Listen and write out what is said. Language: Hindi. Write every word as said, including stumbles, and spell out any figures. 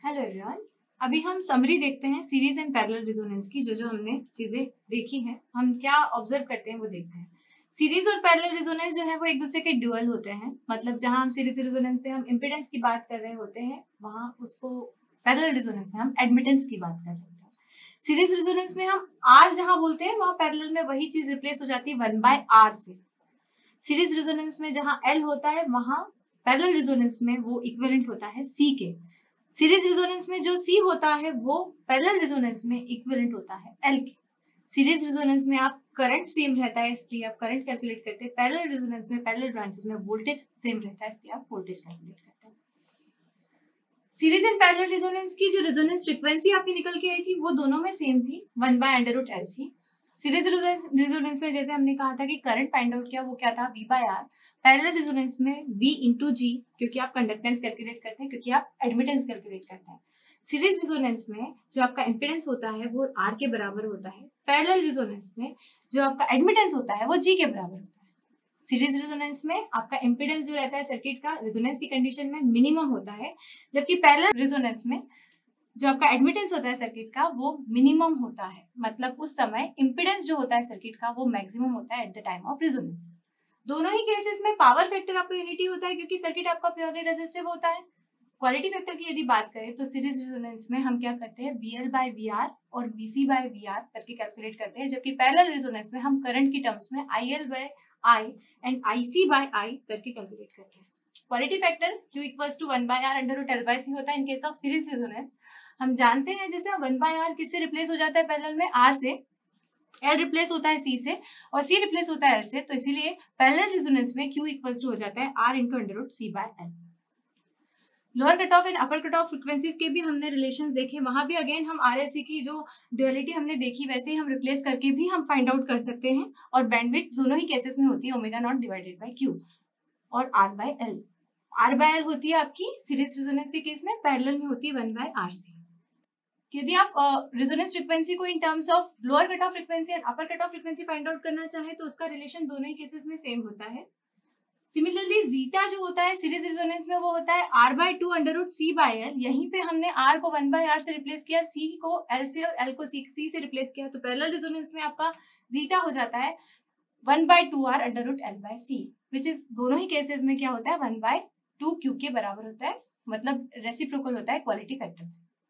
Hello everyone. अभी हम समरी देखते हैं सीरीज एंड पैरेलल रेजोनेंस की। जो जो हमने चीजें देखी हैं, हम क्या ऑब्जर्व करते हैं वो देखते हैं। सीरीज और पैरेलल रेजोनेंस जो है वो एक दूसरे के ड्यूअल होते हैं। मतलब जहां हम सीरीज रेजोनेंस पे हम इम्पिडेंस की बात कर रहे होते हैं, वहां उसको पैरेलल रेजोनेंस में हम एडमिटेंस की बात कर रहे होते हैं। सीरीज रेजोनेंस में हम आर जहां बोलते हैं, वहां पैरेलल में वही चीज रिप्लेस हो जाती है वन बाय आर से। सीरीज रेजोनेंस में जहां एल होता है, वहां पैरेलल रेजोनेंस में वो इक्विवेलेंट होता है सी के। सीरीज रेजोनेंस में जो सी होता है वो पैरेलल रेजोनेंस में इक्विवेलेंट होता है एल के। सीरीज रेजोनेंस में आप करंट सेम रहता है, इसलिए आप करंट कैलकुलेट करते हैं। पैरेलल रेजोनेंस में पैरेलल ब्रांचेस में वोल्टेज सेम रहता है, इसलिए आप वोल्टेज कैलकुलेट करते हैं। सीरीज एंड पैरेलल रेजोनेंस की जो रेजोनेंस फ्रीक्वेंसी आपकी निकल के आई थी, वो दोनों में सेम थी, one by under root L C. Series resonance में जैसे हमने कहा था कि करंट फाइंड आउट किया, वो क्या था, V by R. Parallel resonance में वी इंटू जी, क्योंकि आप कंडक्टेंस कैलकुलेट करते हैं, क्योंकि आप एडमिटेंस कैलकुलेट करते हैं। सीरीज रेजोनेंस में जो आपका इम्पिडेंस होता है वो आर के बराबर होता है। पैरेलल रेजोनेंस में जो आपका एडमिटेंस होता है वो जी के बराबर होता है। सीरीज रेजोनेंस में आपका इम्पिडेंस जो रहता है सर्किट का रेजोनेंस की कंडीशन में मिनिमम होता है, जबकि पैरेलल रेजोनेंस में जो आपका एडमिटेंस होता है सर्किट का वो मिनिमम होता है। मतलब उस समय इम्पिडेंस जो होता है सर्किट का वो मैक्सिमम होता है at the time of resonance. दोनों ही केसेस में पावर फैक्टर आपको यूनिटी होता है, क्योंकि सर्किट आपका प्योरली रेजिस्टिव होता है। क्वालिटी फैक्टर की यदि बात करें तो सीरीज रेजोनेंस में हम क्या करते हैं, V L by V R और V C by V R करके कैलकुलेट करते हैं, जबकि पैरेलल रेजोनेंस में हम करंट की टर्म्स में I L by I and I C by I करके कैलकुलेट करते हैं। Quality factor Q equals to one by R under root L by C होता है in case of series resonance. हम जानते हैं जैसे वन बाय आर किससे रिप्लेस हो जाता है पैरेलल में, आर से। एल रिप्लेस होता है सी से और सी रिप्लेस होता है एल से, तो इसीलिए पैरेलल रेजोनेंस में Q इक्वल्स टू हो जाता है R into under root C by L. Lower cut off and upper cut off frequencies के भी हमने रिलेशंस देखे, वहां भी अगेन हम आरएलसी की जो ड्युअलिटी हमने देखी वैसे ही हम रिप्लेस करके भी हम फाइंड आउट कर सकते हैं। और बैंडविड्थ दोनों ही केसेस में होती है omega not divided by Q और R by L. R by L होती है आपकी सीरीज रेजोनेंस के केस में, पैरेलल में होती है वन बाय आर सी। यदि आप रेजोनेंस फ्रीक्वेंसी को in terms of lower cut off frequency and upper cut off frequency find out करना चाहे तो उसका रिलेशन दोनों ही केसेस में सेम होता है। सिमिलरली जीटा जो होता है सीरीज रेजोनेंस में वो होता है R by two under root C by L. यहीं पे हमने आर को वन बाय आर से रिप्लेस किया, सी को एल से और एल को सी सी से रिप्लेस किया, तो पैरेलल रेजोनेंस में आपका जीटा हो जाता है one by two R under root L by C, which is दोनों ही केसेस में क्या होता है वन बाय टू क्यू के बराबर होता है, मतलब रेसिप्रोकल होता है क्वालिटी फैक्टर से।